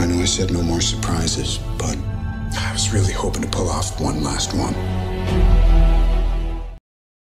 I know I said no more surprises, but I was really hoping to pull off one last one.